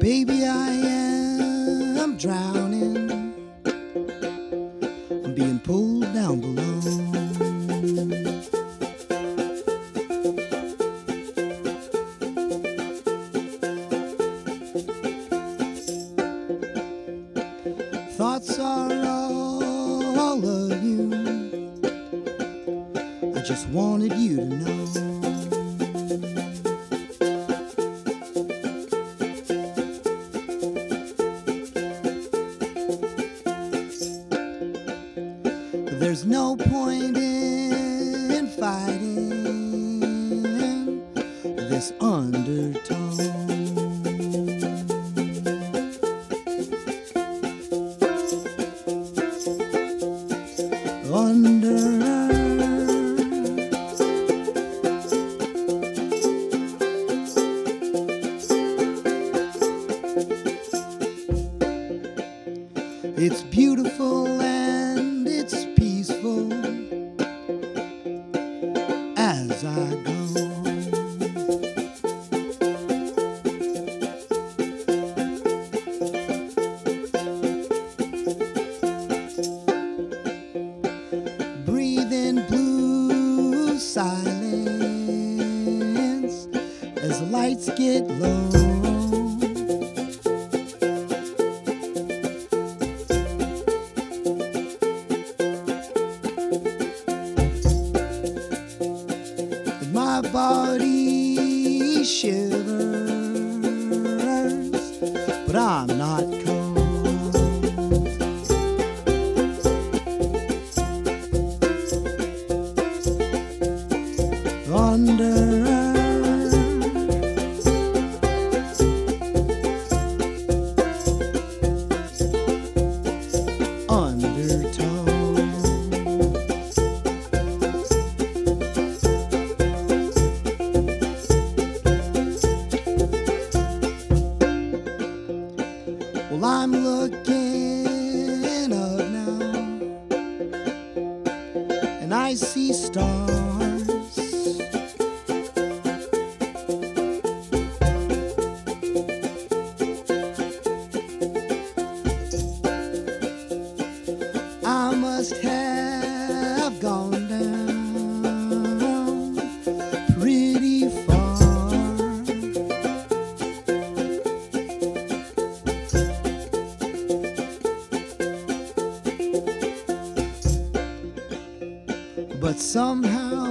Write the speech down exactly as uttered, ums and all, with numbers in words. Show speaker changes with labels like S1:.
S1: Baby, I am drowning. I'm being pulled down below. Thoughts are all of you. I just wanted you to know. There's no point in fighting this undertow. Under it's beautiful and it's peaceful as I go. Breathing blue silence as the lights get low. My body shivers, but I'm not cold. Under Undertow. Well, I'm looking up now, and I see stars. I must have gone down pretty far. But somehow